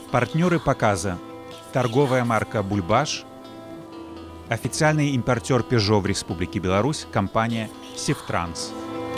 Партнеры показа. Торговая марка «Бульбаш», официальный импортер «Пежо» в Республике Беларусь, компания «Севтранс».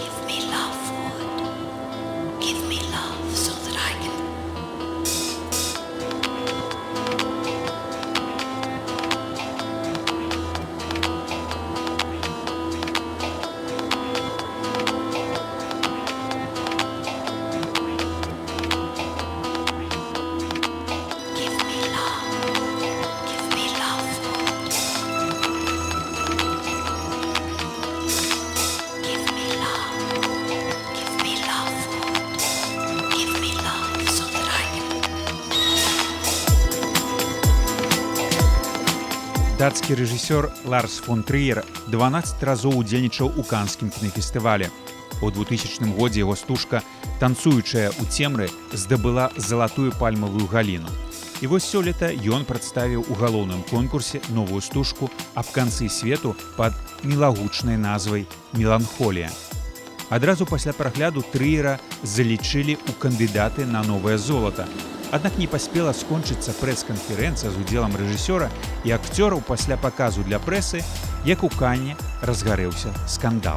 Датскі рэжысёр Ларс фон Трыер 12 разоў удзельнічаў у канскім кінафестывале. У 2000 годзе яго стужка «Танцуючая ў цемры» здабыла залатую пальмавую галіну. І вось сёлета ён прадставіў у галоўным конкурсе новую стужку аб канцы свету пад мілагучнай назвай «Меланхолія». Адразу пасля прагляду Трыера залічылі ў кандыдаты на новае золата. Аднак не паспела скончыцца прэс-канферэнцыя з удзелам рэжысёра і акцёраў пасля паказу для прэсы, як у Канне разгарэўся скандал.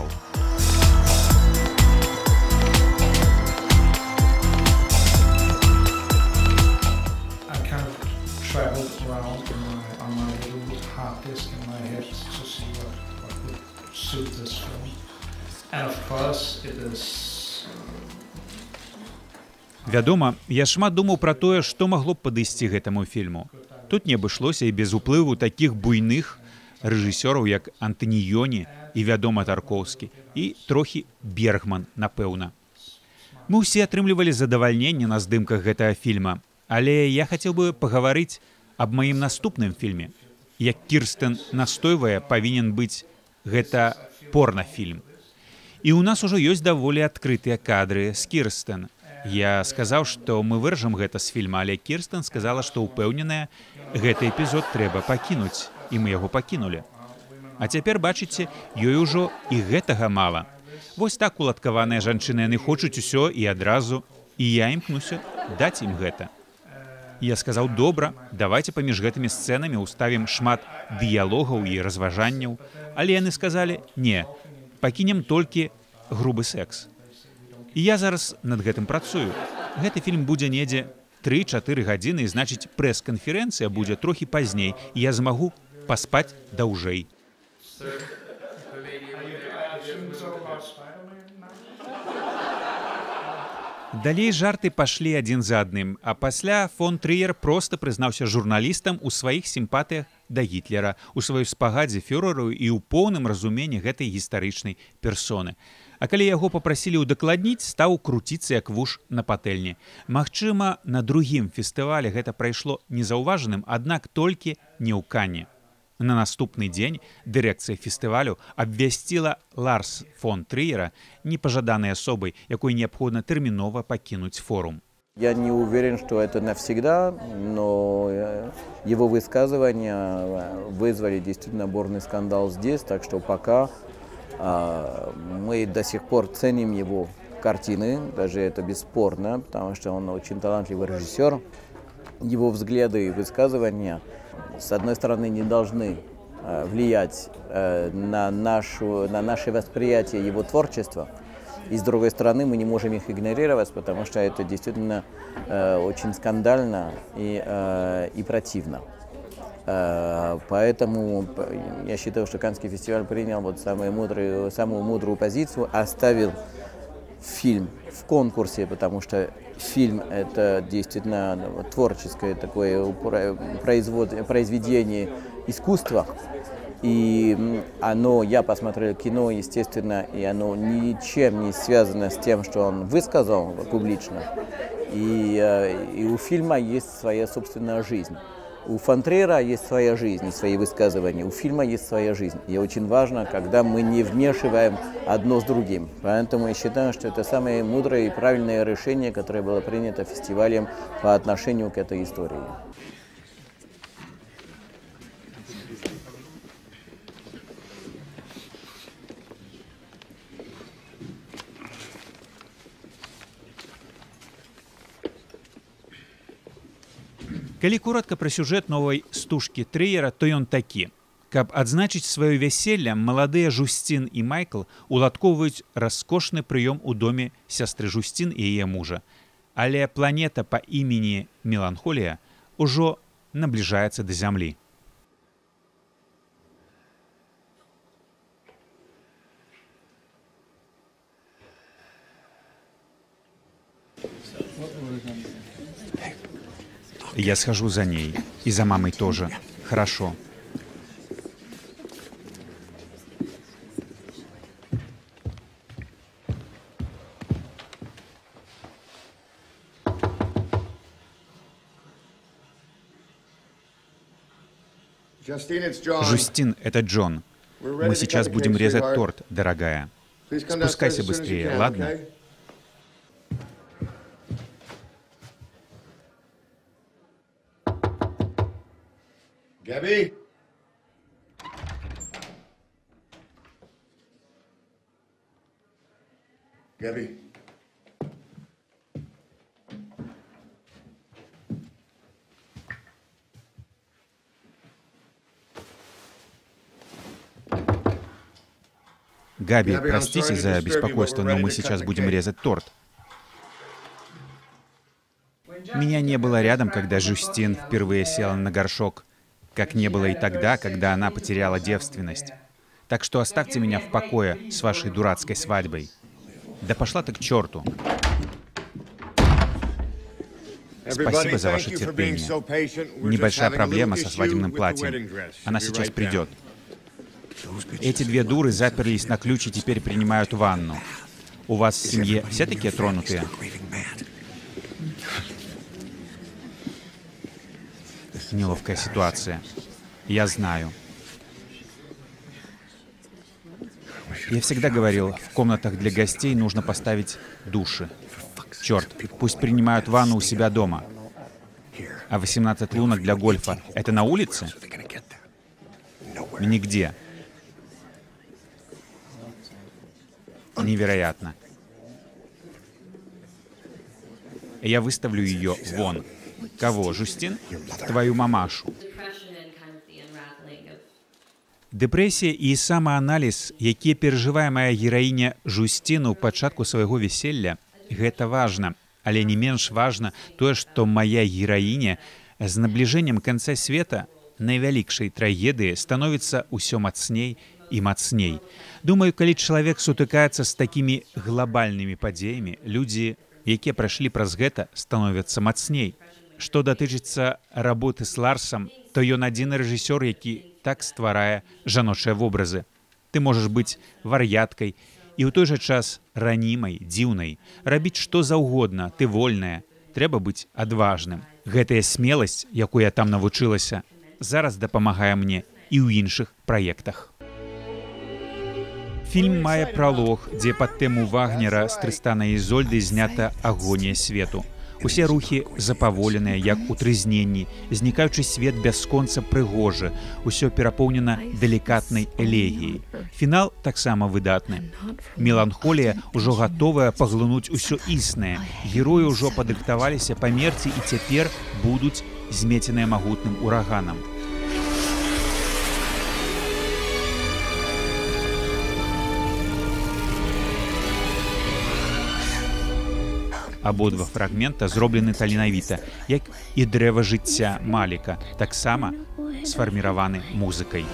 Вядома, я шмат думаў пра тое, што магло б падысці гэтаму фільму. Тут не абышлося і без уплыву такіх буйных рэжысёраў, як Антаніёні і, вядома, Таркоўскі, і трохі Бергман, напэўна. Мы ўсе атрымлівалі задавальненне на здымках гэтага фільма, але я хацеў бы пагаварыць аб маім наступным фільме. Як Кірстен настойвае, павінен быць гэта порнафільм. І ў нас ужо ёсць даволі адкрытыя кадры з Кірстен. Я сказаў, што мы выражам гэта з фільма, але Кірстен сказала, што ўпэўненая, гэты эпізод трэба пакінуць, і мы яго пакінулі. А цяпер, бачыце, ёй ужо і гэтага мала. Вось так уладкаваныя жанчыны, яны хочуць усё і адразу, і я імкнуся даць ім гэта. Я сказаў, добра, давайце паміж гэтымі сцэнамі ўставім шмат дыялогаў і разважанняў, але яны сказалі, не, пакінем толькі грубы секс. І я зараз над гэтым працую. Гэты фільм будзе недзе 3-4 гадзіны, і значыць, прэс-канферэнцыя будзе трохі пазней, і я змагу паспаць даўжэй. Далей жарты пашлі адзін за адным, а пасля фон Трыер проста прызнаўся журналістам у сваіх сімпатыях да Гітлера, у сваёй спагадзе фюрэру і ў поўным разуменні гэтай гістарычнай персоны. А калі яго папрасілі ўдакладніць, стаў круціцца як вуш на патэльні. Магчыма, на другім фестывале гэта прайшло незаўважаным, аднак толькі не ў Канне. На наступны дзень дырэкцыя фестывалю абвясціла Ларс фон Трыера непажаданай асобай, якой неабходна тэрмінова пакінуць форум. Я не уверен, что это навсегда, но его высказывания вызвали действительно бурный скандал здесь, так что пока мы до сих пор ценим его картины, даже это бесспорно, потому что он очень талантливый режиссер. Его взгляды и высказывания, с одной стороны, не должны влиять на наше восприятие его творчества, и с другой стороны, мы не можем их игнорировать, потому что это действительно очень скандально и противно. Поэтому я считаю, что Каннский фестиваль принял вот самую мудрую позицию, оставил фильм в конкурсе, потому что фильм – это действительно творческое такое произведение искусства. И я посмотрел кино, естественно, и оно ничем не связано с тем, что он высказал публично. И у фильма есть своя собственная жизнь. У фон Трыера есть своя жизнь и свои высказывания, у фильма есть своя жизнь. И очень важно, когда мы не вмешиваем одно с другим. Поэтому я считаю, что это самое мудрое и правильное решение, которое было принято фестивалем по отношению к этой истории. Калі коротка пра сюжэт новай стужкі трыера, то ён такі. Каб адзначыць сваё вяселле, маладыя Жусцін і Майкл уладкоўваюць раскошны прыём у доме сястры Жусцін і яе мужа. Але планета па імені Меланхолія ўжо набліжаецца да Зямлі. Я схожу за ней. И за мамой тоже. Хорошо. Жустин, это Джон. Мы сейчас будем резать торт, дорогая. Спускайся быстрее, ладно? Gabby? Gabby? Габи, простите за беспокойство, но мы сейчас будем резать торт. Меня не было рядом, когда Жустин впервые села на горшок, как не было и тогда, когда она потеряла девственность. Так что оставьте меня в покое с вашей дурацкой свадьбой. Да пошла ты к черту. Спасибо за ваше терпение. Небольшая проблема со свадебным платьем. Она сейчас придет. Эти две дуры заперлись на ключ и теперь принимают ванну. У вас в семье все такие тронутые? Неловкая ситуация. Я знаю. Я всегда говорил, в комнатах для гостей нужно поставить души. Черт, пусть принимают ванну у себя дома. А 18 лунок для гольфа — это на улице? Нигде. Невероятно. Я выставлю ее вон. Кого, Жустин? Твою мамашу. Дэпрэсія і самааналіз, якія перажывае мая гераіня Жусціну ў пачатку свайго вяселля, гэта важна. Але не менш важна тое, што моя гераіня з набліжэннем канца света найвялікшай трагедыі становіцца ўсё мацней і мацней. Думаю, калі чалавек сутыкаецца з такімі глобальнымі падзеямі, людзі, якія прайшлі праз гэта, становяцца мацней. Што датычыцца работы з Ларсам, то ён адзіны рэжысёр, які так стварае жаночыя вобразы. Ты можаш быць вар'яткай і ў той жа час ранімай, дзіўнай. Рабіць што заўгодна, ты вольная. Трэба быць адважным. Гэтая смеласць, якую я там навучылася, зараз дапамагае мне і ў іншых праектах. Фільм мае пралог, дзе пад тэму Вагнера з Трыстана і Ізольды знята агонія свету. Усе рухі запаволеныя, як у трызненні, знікаючы свет бясконца прыгожы, усё перапоўнена далікатнай элегіяй. Фінал таксама выдатны. Меланхолія ўжо гатовая паглынуць усё існае. Героі ўжо падрыхтаваліся памерці і цяпер будуць змеценыя магутным ураганам. Абодва фрагмента зроблены таленавіта, як і дрэва жыцця Маліка, таксама сфарміраваны музыкай.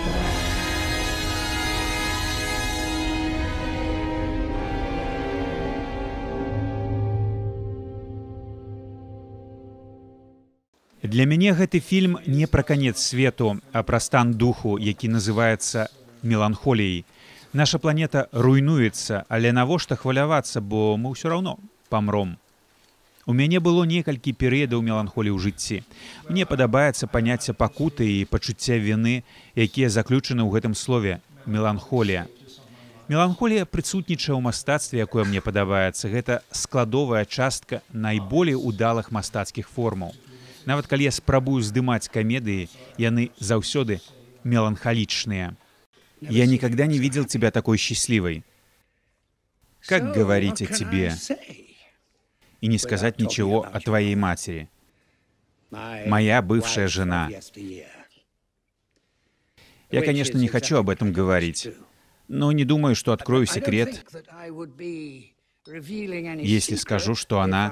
Для мяне гэты фільм не пра канец свету, а пра стан духу, які называецца меланхоліяй. Наша планета руйнуецца, але навошта хвалявацца, бо мы ўсё роўно памром. У мяне было некалькі перыядаў меланхоліі ў жыцці. Мне падабаецца паняцце пакуты і пачуцця віны, якія заключаны ў гэтым слове меланхолія. Меланхолія прысутнічае ў мастацтве, якое мне падабаецца. Гэта складовая частка найболей удалых мастацкіх формаў. Нават калі я спрабую здымаць камедыі, яны заўсёды меланхоличныя. Я никогда не видел тебя такой счастливой. Как говорить о тебе и не сказать ничего о твоей матери? Моя бывшая жена. Я, конечно, не хочу об этом говорить, но не думаю, что открою секрет, если скажу, что она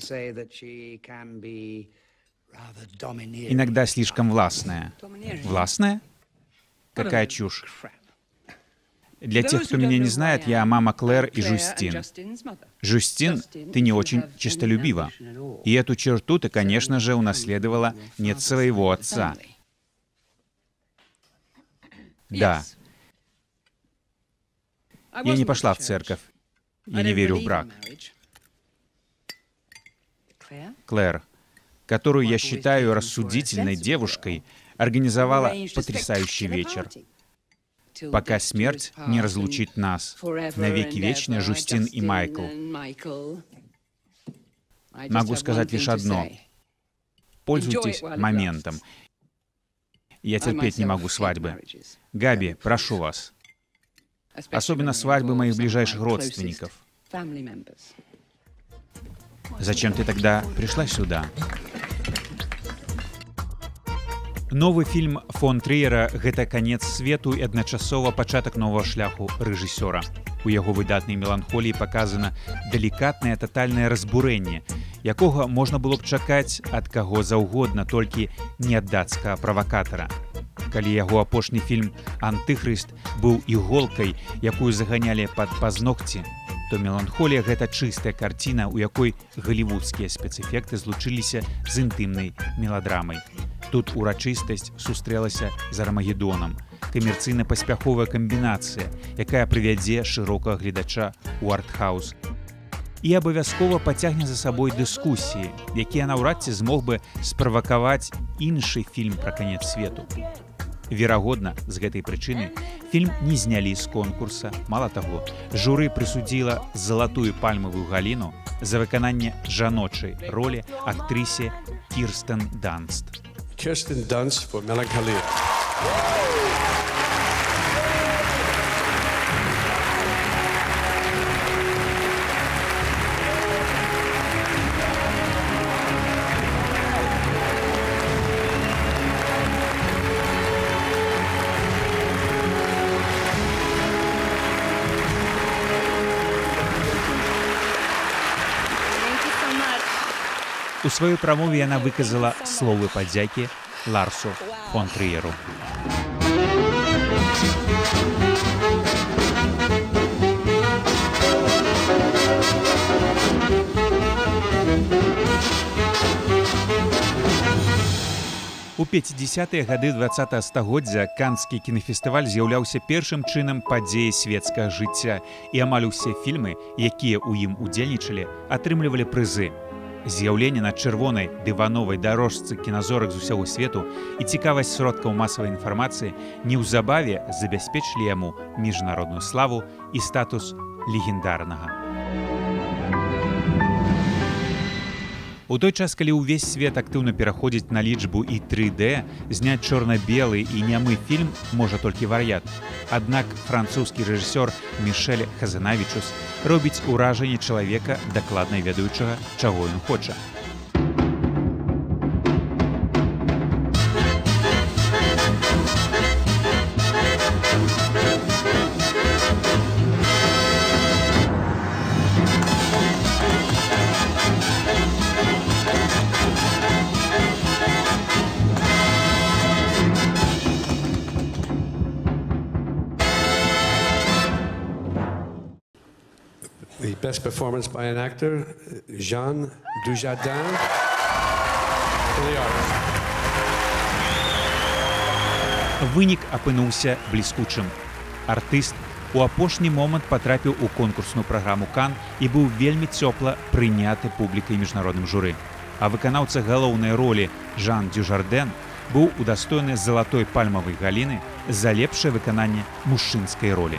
иногда слишком властная. Властная? Какая чушь. Для тех, кто меня не знает, я мама Клэр и Жюстин. Жюстин, ты не очень честолюбива. И эту черту ты, конечно же, унаследовала не от своего отца. Да. Я не пошла в церковь. Я не верю в брак. Клэр, которую я считаю рассудительной девушкой, организовала потрясающий вечер. Пока смерть не разлучит нас. Навеки вечные Жюстин и Майкл. Могу сказать лишь одно. Пользуйтесь моментом. Я терпеть не могу свадьбы. Габи, прошу вас. Особенно свадьбы моих ближайших родственников. Зачем ты тогда пришла сюда? Новы фільм фон Трыера — гэта канец свету і адначасова пачатак новага шляху рэжысёра. У яго выдатнай меланхоліі паказана далікатнае татальнае разбурэнне, якога можна было б чакаць ад каго заўгодна, толькі не ад дацкага правакатара. Калі яго апошні фільм «Антыхрыст» быў іголкай, якую заганялі пад пазногці, то меланхолія — гэта чыстая карціна, у якой галівудскія спецэфекты злучыліся з інтымнай меладрамай. Тут урачыстасць сустрэлася з армагедонам, камерцыйна-паспяховая камбінацыя, якая прывядзе шырокага гледача ў артхаус. І абавязкова пацягне за сабой дыскусіі, якія наўрад ці змог бы справакаваць іншы фільм пра канец свету. Верагодна, з гэтай прычыны фільм не знялі з конкурса. Мала таго, журы прысудзіла залатую пальмавую галіну за выкананне жаночай ролі актрысе Кірстен Данст. Kirsten Dunst for Melancholia. У сваёй прамове яна выказала словы падзякі Ларсу фон Трыеру. У 50-е гады 20-го стагоддзя Канскі кінафестываль з'яўляўся першым чынам падзеі светскага жыцця, і амаль усе фільмы, якія ў ім удзельнічалі, атрымлівалі прызы. З'яўленне на чырвонай дывановай дарожцы кіназорак з усяго свету і цікавасць сродкаў масавай інфармацыі неўзабаве забяспечылі яму міжнародную славу і статус легендарнага. У той час, калі ўвесь свет актыўна пераходзіць на лічбу і 3D, зняць чорна-белы і нямы фільм можа толькі вар'ят. Аднак французскі рэжысёр Мішэль Хазанавічус робіць уражанне чалавека, дакладна ведаючага, чаго ён хоча. The best performance by an actor, Jean Dujardin, for the artist. Вынік апынуўся бліскучым. Артыст у апошні момант патрапіў у конкурсную праграму Кан і быў вельмі цёпла прыняты публікай міжнародным журы. А выканаўца галоўнай ролі Жан Дюжарден быў удастойны залатой пальмавай галіны за лепшае выкананне мужчынскай ролі.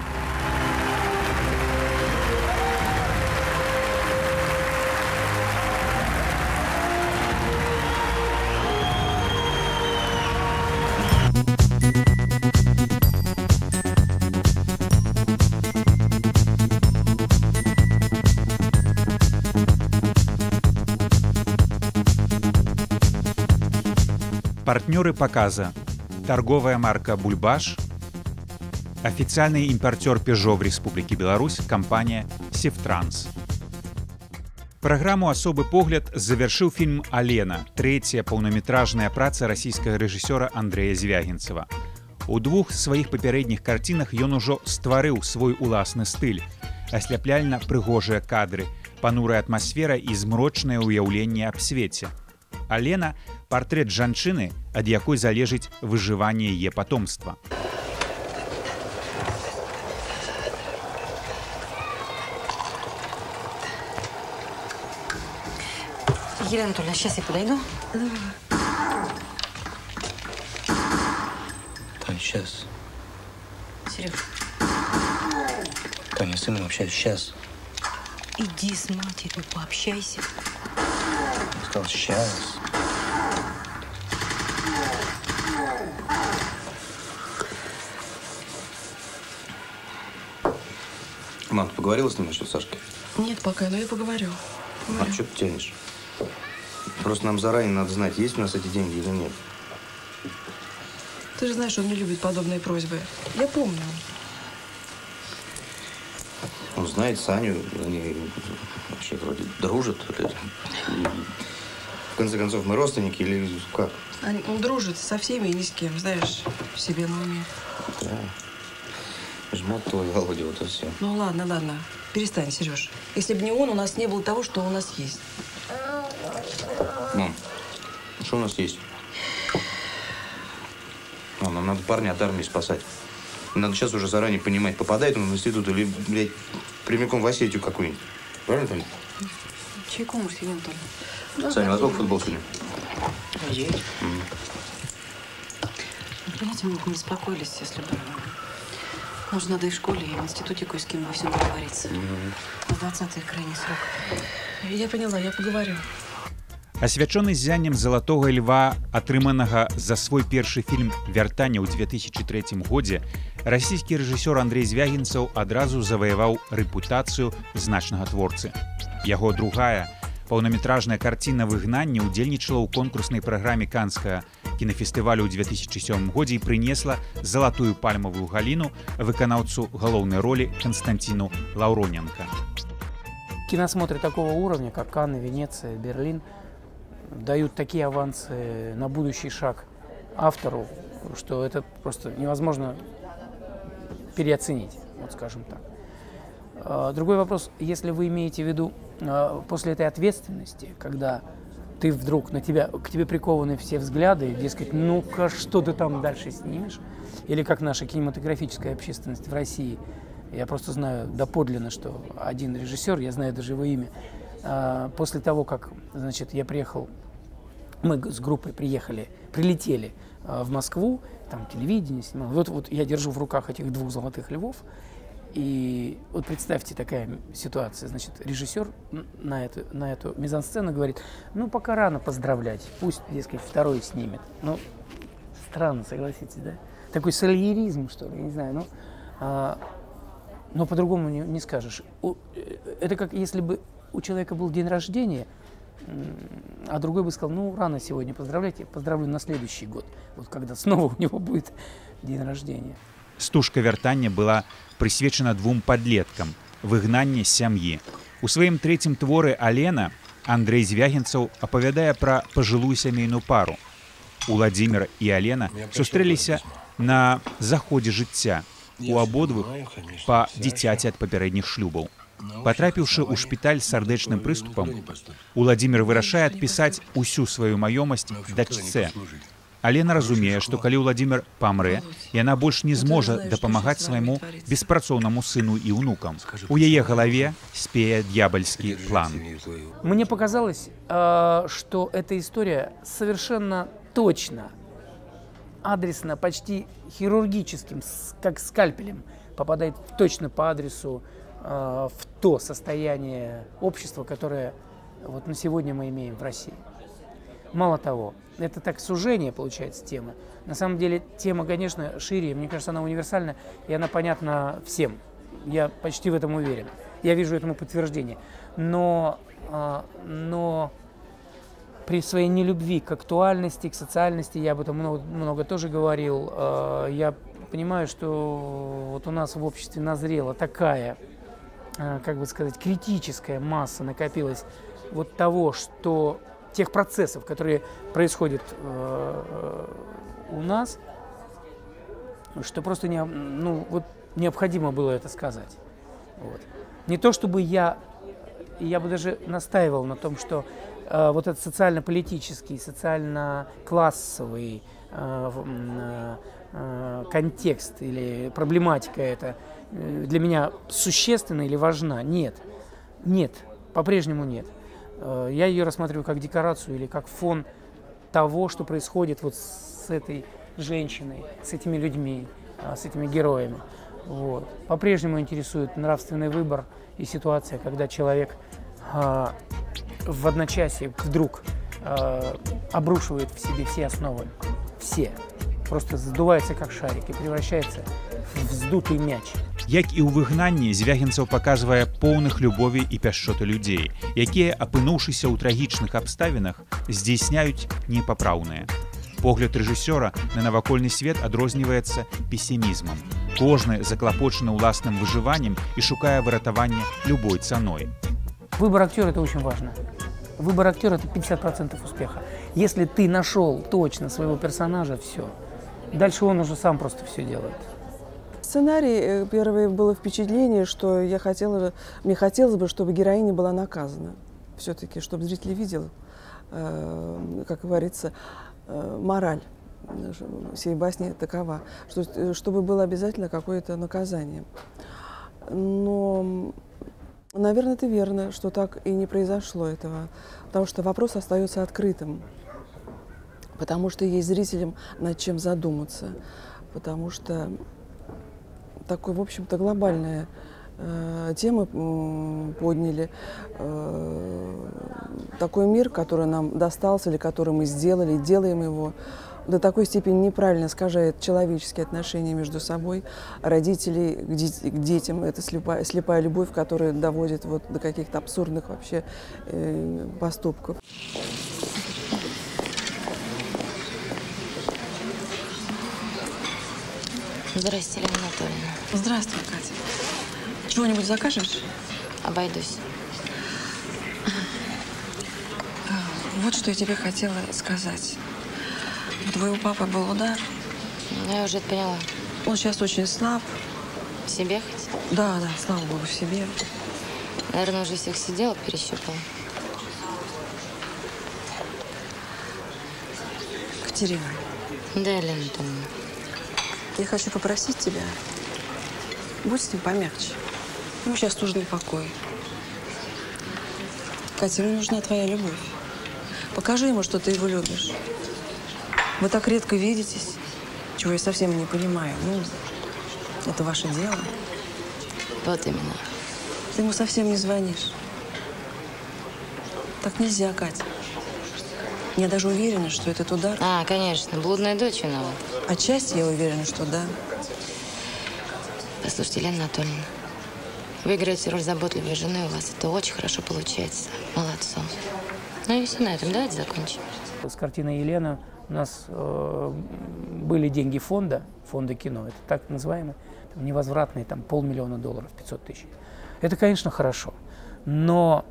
Партнеры показа. Торговая марка «Бульбаш», официальный импортер «Пежо» в Республике Беларусь, компания «Севтранс». Программу «Особый погляд» завершил фильм «Алена», третья полнометражная праца российского режиссера Андрея Zvyagintseва. У двух своих папярэдніх карцінах ён ужо стварыў свой уласны стыль. Асляпляльна прыгожыя кадры, панурая атмасфера і змрочнае ўяўленне аб свеце. «Алена» – партрэт жанчыны, ад якой залежыць выжыванне яе патомства. Елена Анатольевна, сейчас я подойду. Тань, сейчас. Сереж. Таня, с сыном общаюсь сейчас. Иди с матерью, пообщайся. Я сказал, сейчас. Мам, ты поговорила с ним насчет Сашки? Нет пока, но я поговорю. А что ты тянешь? Просто нам заранее надо знать, есть у нас эти деньги или нет. Ты же знаешь, он не любит подобные просьбы. Я помню. Он знает Саню, они вообще вроде дружат. В конце концов, мы родственники или как? Он дружит со всеми и ни с кем, знаешь, себе на уме. Да. Жмот твой, Володя, вот и все. Ну ладно, ладно. Перестань, Сереж. Если бы не он, у нас не было того, что у нас есть. Мам, что у нас есть? Мам, нам надо парня от армии спасать. Надо сейчас уже заранее понимать, попадает он в институт или, блядь, прямиком в Осетию какую-нибудь. Правильно, Таня? Чайку, может, Елена Анатольевна? Саня, а сколько футбол сегодня? Есть. Понимаете, мы бы не беспокоились, если бы... Может, надо и в школе, и в институте кое с кем во всем договориться. На 20-й крайний срок. Я поняла, я поговорю. Асвячоны ззяннем залатога льва, атрыманага за свой першы фільм «Вяртанне» ў 2003 годзе, расійскі рэжысёр Андрей Zvyagintsev адразу заваяваў рэпутацыю значнага творцы. Яго другая, паўнаметражная карціна «Выгнанне» удзельнічала ў конкурснай праграме Канскага кінафестывалю ў 2007 годзе і прынесла залатую пальмавую галіну выканаўцу галоўнай ролі Константину Лаўроненко. Киносмотры такого уровня, как Канны, Венеция, Берлин, дают такие авансы на будущий шаг автору, что это просто невозможно переоценить, вот скажем так. Другой вопрос, если вы имеете в виду после этой ответственности, когда ты вдруг к тебе прикованы все взгляды, дескать, ну-ка, что ты там дальше снимешь, или как наша кинематографическая общественность в России, я просто знаю доподлинно, что один режиссер, я знаю даже его имя, после того, как, значит, я приехал, мы с группой прилетели в Москву, там телевидение снимал, вот я держу в руках этих двух золотых львов, и вот представьте такая ситуация, значит, режиссер на эту мизансцену говорит, ну, пока рано поздравлять, пусть, дескать, второй снимет. Ну, странно, согласитесь, да? Такой сальеризм, что ли, я не знаю, но по-другому не скажешь. Это как если бы у человека был день рождения, а другой бы сказал, ну, рано сегодня поздравлять, я поздравлю на следующий год, вот когда снова у него будет день рождения. Стужка «Вяртання» была прысвечана двум падлеткам «Выгнанне сям'і». У сваім трэцім творы «Алена» Андрей Zvyagintsev апавядае пра пажылую сямейную пару. Уладзімір і Алена сустрэліся на заходзе жыцця. У абодвух па дзіцяці ад папярэдніх шлюбаў. Патрапіўшы ў шпіталь з сардэчным прыступам, Уладзімір вырашае адпісаць усю сваю маёмасць дачцэ. Алена разумее, што калі Уладзімір памрэ, яна больш не зможа дапамагаць свайму беспрацоўнаму сыну і ўнукам. У яе галаве спее д'ябальскі план. Мне показалось, что эта история совершенно точно, адресно, почти хирургическим, как скальпелем, попадает точно по адресу в то состояние общества, которое вот на сегодня мы имеем в России. Мало того, это так сужение получается темы. На самом деле тема, конечно, шире, мне кажется, она универсальна, и она понятна всем. Я почти в этом уверен. Я вижу этому подтверждение. Но при своей нелюбви к актуальности, к социальности, я об этом много тоже говорил, я понимаю, что вот у нас в обществе назрела такая, как бы сказать, критическая масса накопилась вот того, что тех процессов, которые происходят у нас, что просто необходимо было это сказать. Вот. Не то чтобы я бы даже настаивал на том, что вот этот социально-политический, социально-классовый контекст или проблематика это для меня существенна или важна. Нет, по-прежнему нет. Я ее рассматриваю как декорацию или как фон того, что происходит вот с этой женщиной, с этими людьми, с этими героями. Вот. По-прежнему интересует нравственный выбор и ситуация, когда человек в одночасье вдруг обрушивает в себе все основы, все, просто сдувается как шарик и превращается в вздутый мяч. Як і ў выгнанні, Звягінцев паказвае поўных любові і пяшчоты людзей, якія, апынуўшыся ў трагічных абставінах, здзейсняюць непапраўнае. Погляд рэжысёра на навакольны свет адрозніваецца песімізмам. Кожны заклапочаны ўласным выжываннем і шукае выратавання любой цаной. Выбор актера – это очень важно. Выбор актера – это 50% успеха. Если ты нашел точно своего персонажа, все. Дальше он уже сам просто все делает. Сценарий, первое было впечатление, что мне хотелось бы, чтобы героиня была наказана. Все-таки, чтобы зритель видел, как говорится, мораль всей басни такова, чтобы было обязательно какое-то наказание. Но, наверное, это верно, что так и не произошло этого, потому что вопрос остается открытым, потому что есть зрителям над чем задуматься, потому что такой, в общем-то, глобальная тема подняли, такой мир, который нам достался или который мы сделали, делаем его, до такой степени неправильно искажает человеческие отношения между собой, родителей к детям. Это слепая любовь, которая доводит вот до каких-то абсурдных вообще поступков. Здрасте, Елена Анатольевна. Здравствуй, Катя. Чего-нибудь закажешь? Обойдусь. Вот что я тебе хотела сказать. У твоего папы был удар. Я уже это поняла. Он сейчас очень слаб. В себе хоть? Да, слава богу, в себе. Наверное, уже всех сиделок перещупал. Катерина. Да, Елена Анатольевна. Я хочу попросить тебя, будь с ним помягче. Ему сейчас нужен покой. Катя, ему нужна твоя любовь. Покажи ему, что ты его любишь. Вы так редко видитесь, чего я совсем не понимаю. Это ваше дело. Вот именно. Ты ему совсем не звонишь. Так нельзя, Катя. Я даже уверена, что этот удар... Конечно, блудная дочь виновата. Отчасти я уверена, что да. Послушайте, Елена Анатольевна, вы играете роль заботливой жены, у вас это очень хорошо получается. Молодцом. Ну и все на этом, давайте закончим. С картиной «Елена» у нас были деньги фонда кино, это так называемые, невозвратные, там, $500 000, 500 000. Это, конечно, хорошо, но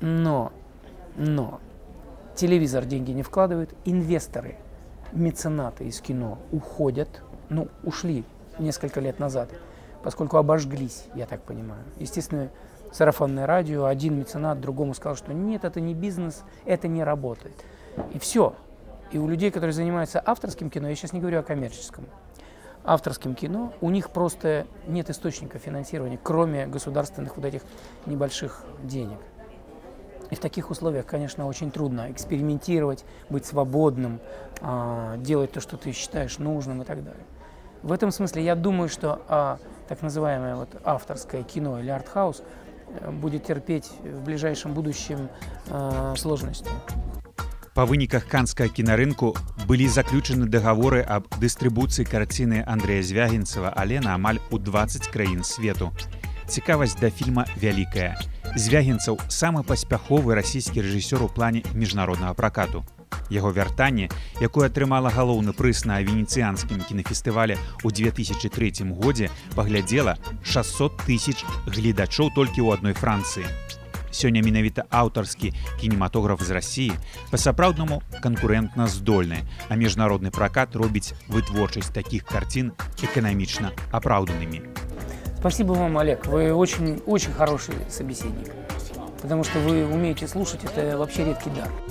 телевизор деньги не вкладывает, инвесторы, меценаты из кино уходят, ушли несколько лет назад, поскольку обожглись, я так понимаю. Естественно, сарафанное радио, один меценат другому сказал, что нет, это не бизнес, это не работает. И все. И у людей, которые занимаются авторским кино, я сейчас не говорю о коммерческом, авторским кино, у них просто нет источника финансирования, кроме государственных вот этих небольших денег. И в таких условиях, конечно, очень трудно экспериментировать, быть свободным, делать то, что ты считаешь нужным и так далее. В этом смысле я думаю, что так называемое вот авторское кино или артхаус будет терпеть в ближайшем будущем сложности. Па выніках канскага кінарынку былі заключаны дагаворы аб дыстрыбуцыі карціны Андрэя Звягінцева «Але» на амаль у 20 краін свету. Цікавасць да фільма вялікая. Звягінцаў самы паспяховы расійскі рэжысёр у плане міжнароднага пракату. Яго вяртанне, якое атрымала галоўны прыз на венецыянскім кінафестывале ў 2003 годзе, паглядзела 600 000 гледачоў толькі ў адной Францыі. Сёння менавіта аўтарскі кінематограф з Расіі па-сапраўднаму канкурэнтна здольны, а міжнародны пракат робіць вытворчасць такіх карцін эканамічна апраўданымі. Спасибо вам, Олег. Вы очень хороший собеседник. Потому что вы умеете слушать, это вообще редкий дар.